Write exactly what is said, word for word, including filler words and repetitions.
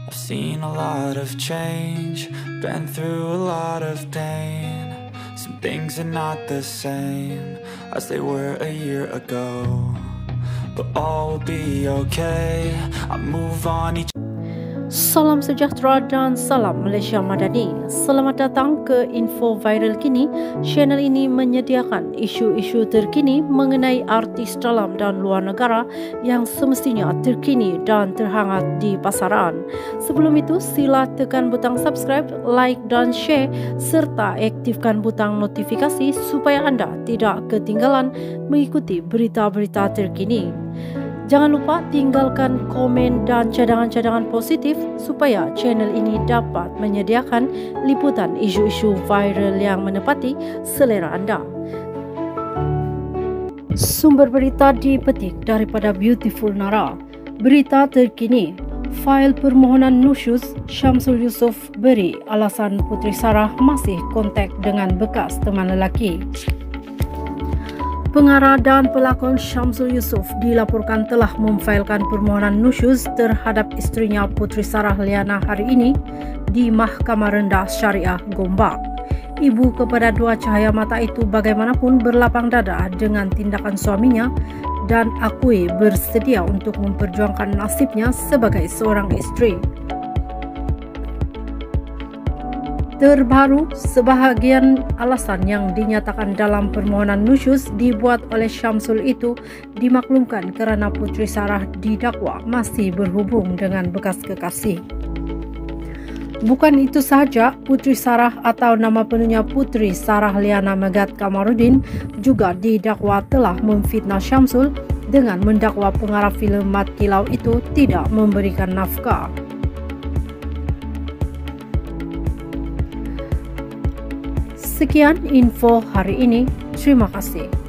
I've seen a lot of change, been through a lot of pain. Some things are not the same as they were a year ago, but all will be okay. I move on each. Salam sejahtera dan salam Malaysia Madani. Selamat datang ke Info Viral Kini. Channel ini menyediakan isu-isu terkini mengenai artis dalam dan luar negara yang semestinya terkini dan terhangat di pasaran. Sebelum itu, sila tekan butang subscribe, like dan share serta aktifkan butang notifikasi supaya anda tidak ketinggalan mengikuti berita-berita terkini. Jangan lupa tinggalkan komen dan cadangan-cadangan positif supaya channel ini dapat menyediakan liputan isu-isu viral yang menepati selera anda. Sumber berita dipetik daripada Beautiful Nara. Berita terkini, fail permohonan nusyuz Syamsul Yusof beri alasan Puteri Sarah masih kontak dengan bekas teman lelaki. Pengarah dan pelakon Syamsul Yusof dilaporkan telah memfailkan permohonan nusyuz terhadap isterinya Puteri Sarah Liana hari ini di Mahkamah Rendah Syariah Gombak. Ibu kepada dua cahaya mata itu bagaimanapun berlapang dada dengan tindakan suaminya dan akui bersedia untuk memperjuangkan nasibnya sebagai seorang isteri. Terbaru, sebahagian alasan yang dinyatakan dalam permohonan nusyuz dibuat oleh Syamsul itu dimaklumkan kerana Puteri Sarah didakwa masih berhubung dengan bekas kekasih. Bukan itu sahaja, Puteri Sarah atau nama penuhnya Puteri Sarah Liana Megat Kamarudin juga didakwa telah memfitnah Syamsul dengan mendakwa pengarah filem Mat Kilau itu tidak memberikan nafkah. Sekian info hari ini. Terima kasih.